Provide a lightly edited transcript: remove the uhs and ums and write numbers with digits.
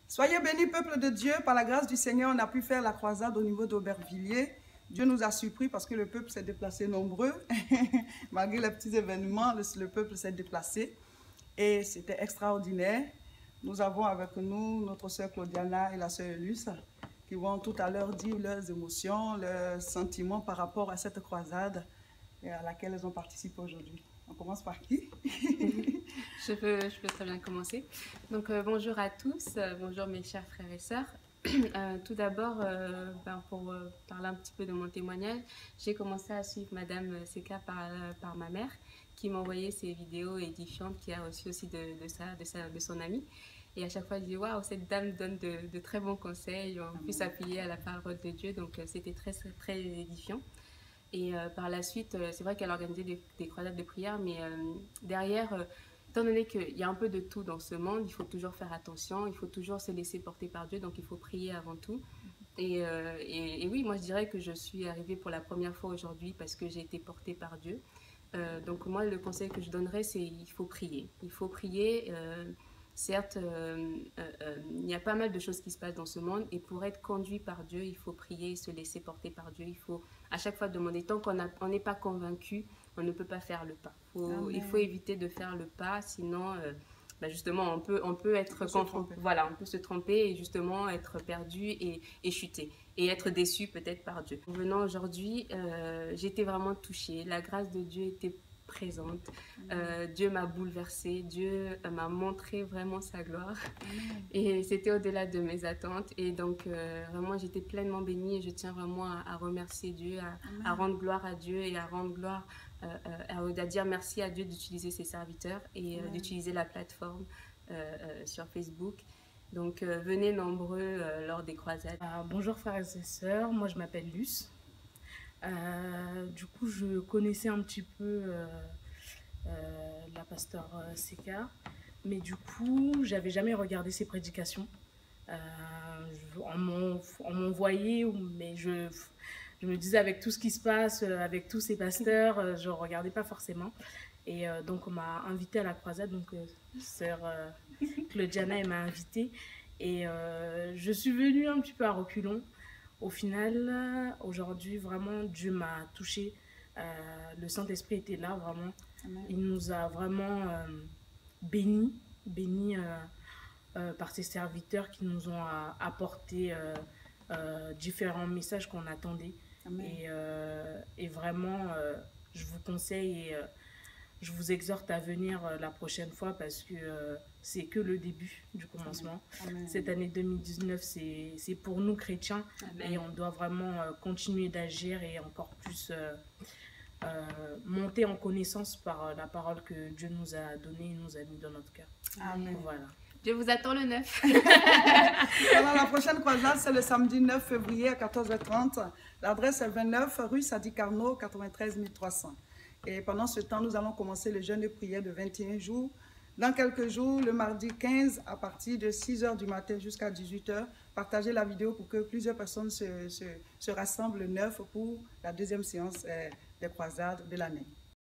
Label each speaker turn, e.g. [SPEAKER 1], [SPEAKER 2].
[SPEAKER 1] Soyez bénis, peuple de Dieu. Par la grâce du Seigneur, on a pu faire la croisade au niveau d'Aubervilliers. Dieu nous a surpris parce que le peuple s'est déplacé nombreux. Malgré les petits événements, le peuple s'est déplacé. Et c'était extraordinaire. Nous avons avec nous notre sœur Claudiana et la sœur Luce qui vont tout à l'heure dire leurs émotions, leurs sentiments par rapport à cette croisade à laquelle elles ont participé aujourd'hui. On commence par qui?
[SPEAKER 2] Je peux très bien commencer. Donc bonjour à tous, bonjour mes chers frères et sœurs. Tout d'abord, pour parler un petit peu de mon témoignage, j'ai commencé à suivre Madame Seka par ma mère qui m'a envoyé ces vidéos édifiantes, qui a reçu aussi de son amie. Et à chaque fois, je dis waouh, cette dame donne de très bons conseils. On peut s'appuyer à la parole de Dieu, donc c'était très, très édifiant. Et par la suite, c'est vrai qu'elle organisait des croisades de prière, mais derrière, étant donné qu'il y a un peu de tout dans ce monde, il faut toujours faire attention, il faut toujours se laisser porter par Dieu, donc il faut prier avant tout. Et oui, moi je dirais que je suis arrivée pour la première fois aujourd'hui parce que j'ai été portée par Dieu. Donc moi, le conseil que je donnerais, c'est il faut prier. Il faut prier. Certes, il y a pas mal de choses qui se passent dans ce monde et pour être conduit par Dieu, il faut prier, se laisser porter par Dieu. Il faut à chaque fois demander. Tant qu'on n'est pas convaincu, on ne peut pas faire le pas. Il faut éviter de faire le pas, sinon, justement, on peut être voilà, on peut se tromper et justement être perdu et chuter et être déçu peut-être par Dieu. En venant aujourd'hui, j'étais vraiment touchée. La grâce de Dieu était présente. Dieu m'a bouleversée, Dieu m'a montré vraiment sa gloire et c'était au-delà de mes attentes et donc vraiment j'étais pleinement bénie et je tiens vraiment à remercier Dieu, à rendre gloire à Dieu et à rendre gloire, à dire merci à Dieu d'utiliser ses serviteurs et d'utiliser la plateforme sur Facebook. Donc venez nombreux lors des croisades.
[SPEAKER 3] Bonjour frères et sœurs, moi je m'appelle Luce. Du coup, je connaissais un petit peu la pasteur Seka, mais du coup, j'avais jamais regardé ses prédications. On m'envoyait, mais je me disais avec tout ce qui se passe, avec tous ces pasteurs, je ne regardais pas forcément. Et donc, on m'a invitée à la croisade, donc sœur Claudiana, elle m'a invitée. Et je suis venue un petit peu à reculons. Au final, aujourd'hui, vraiment, Dieu m'a touchée. Le Saint-Esprit était là, vraiment. Amen. Il nous a vraiment bénis par ses serviteurs qui nous ont apporté différents messages qu'on attendait. Et vraiment, je vous conseille et je vous exhorte à venir la prochaine fois parce que c'est que le début du commencement. Amen. Cette année 2019, c'est pour nous chrétiens. Amen. Et on doit vraiment continuer d'agir et encore plus monter en connaissance par la parole que Dieu nous a donnée et nous a mis dans notre cœur.
[SPEAKER 2] Amen. Voilà. Je vous attends le 9.
[SPEAKER 1] Alors, la prochaine croisade, c'est le samedi 9 février à 14h30. L'adresse est 29 rue Sadi Carnot, 93 300. Et pendant ce temps, nous allons commencer le jeûne de prière de 21 jours. Dans quelques jours, le mardi 15, à partir de 6h du matin jusqu'à 18h, partagez la vidéo pour que plusieurs personnes se rassemblent le 9 pour la deuxième séance des croisades de l'année.